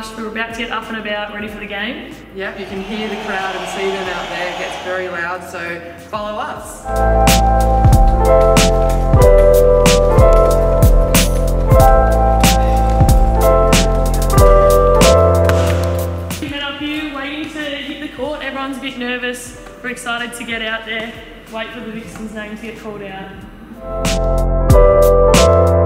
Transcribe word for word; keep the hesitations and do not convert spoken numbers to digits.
rushed. We were about to get up and about, ready for the game. Yep, you can hear the crowd and see them out there. It gets very loud, so follow us. Head up here, waiting to hit the court. Everyone's a bit nervous. We're excited to get out there. Wait for the Vixens' name to get called out.